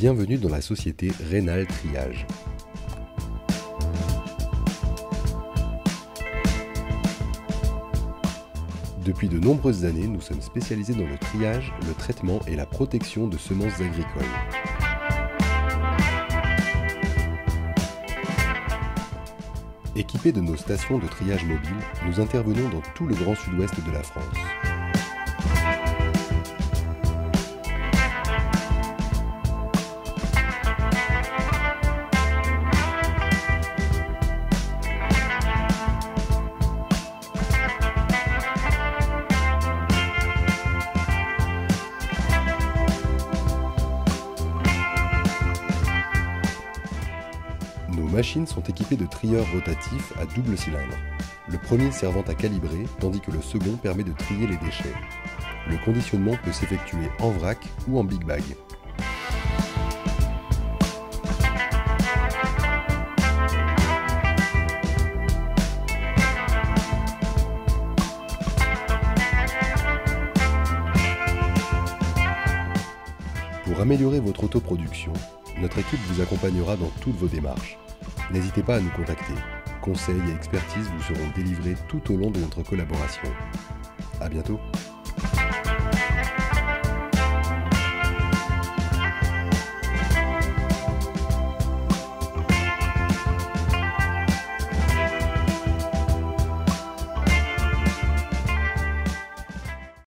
Bienvenue dans la société Rénal Triage. Depuis de nombreuses années, nous sommes spécialisés dans le triage, le traitement et la protection de semences agricoles. Équipés de nos stations de triage mobiles, nous intervenons dans tout le grand sud-ouest de la France. Nos machines sont équipées de trieurs rotatifs à double cylindre, le premier servant à calibrer tandis que le second permet de trier les déchets. Le conditionnement peut s'effectuer en vrac ou en big bag. Pour améliorer votre autoproduction, notre équipe vous accompagnera dans toutes vos démarches. N'hésitez pas à nous contacter. Conseils et expertise vous seront délivrés tout au long de notre collaboration. À bientôt.